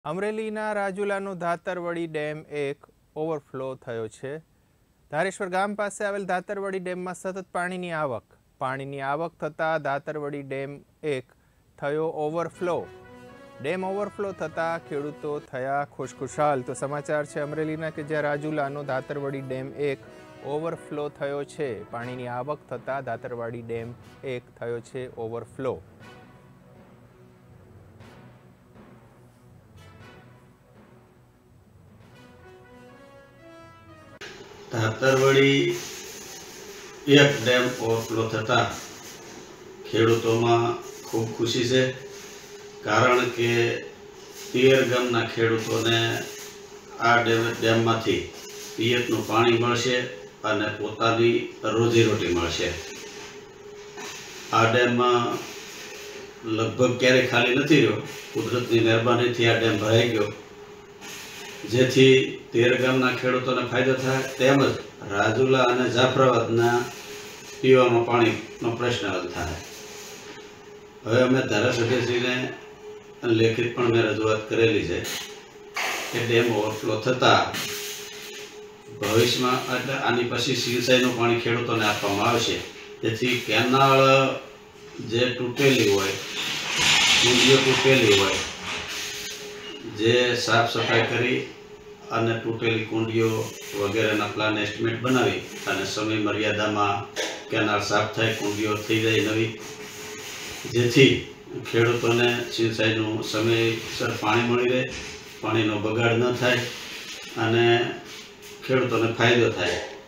અમરેલીના રાજુલાનો ધાતરવડી ડેમ એક ઓવરફ્લો થયો છે। ધારેશ્વર ગામ પાસે આવેલ ધાતરવડી ડેમમાં સતત પાણીની આવક થતાં ધાતરવડી ડેમ એક થયો ઓવરફ્લો। ડેમ ઓવરફ્લો થતાં ખેડૂતો થયા ખુશખુશાલ। તો સમાચાર છે અમરેલીના કે જ્યાં રાજુલાનો ધાતરવડી ડેમ એક ઓવરફ્લો થયો છે। પાણીની આવક થતાં ધાતરવડી ડેમ એક થયો છે ઓવરફ્લો। ધાતરવડી એક ડેમ ઓવરફ્લો થતા ખેડૂતોમાં ખૂબ ખુશી છે, કારણ કે 13 ગામના ખેડૂતોને આ ડેમમાંથી પિયતનું પાણી મળશે અને પોતાની રોજીરોટી મળશે। આ ડેમમાં લગભગ ક્યારેય ખાલી નથી રહ્યો। કુદરતની મહેરબાનીથી આ ડેમ ભરાઈ ગયો, જેથી 13 ગામના ખેડૂતોને ફાયદો થાય, તેમજ રાજુલા અને જાફરાબાદના પીવામાં પાણીનો પ્રશ્ન હલ થાય। હવે અમે ધારાસભ્યશ્રીને લેખિત પણ મેં રજૂઆત કરેલી છે કે ડેમ ઓવરફ્લો થતાં ભવિષ્યમાં એટલે આની પછી સિંચાઈનું પાણી ખેડૂતોને આપવામાં આવશે, જેથી કેનાળ જે તૂટેલી હોય, કુંડીઓ તૂટેલી હોય, જે સાફ સફાઈ કરી અને તૂટેલી કુંડીઓ વગેરેના પ્લાન એસ્ટિમેટ બનાવી અને સમય મર્યાદામાં કેનાલ સાફ થાય, કુંડીઓ થઈ જાય નવી, જેથી ખેડૂતોને સિંચાઈનું સમયસર પાણી મળી રહે, પાણીનો બગાડ ન થાય અને ખેડૂતોને ફાયદો થાય।